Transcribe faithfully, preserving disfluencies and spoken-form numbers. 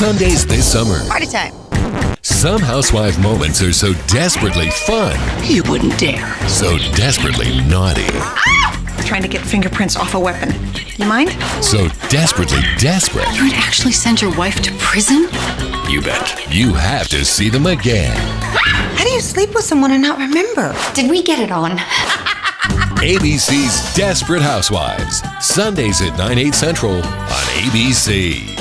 Sundays this summer. Party time. Some housewife moments are so desperately fun, You wouldn't dare. so desperately naughty, Trying to get fingerprints off a weapon. You mind? so desperately desperate. You would actually send your wife to prison? You bet. You have to see them again. How do you sleep with someone and not remember? Did we get it on? A B C's Desperate Housewives. Sundays at nine, eight central on A B C.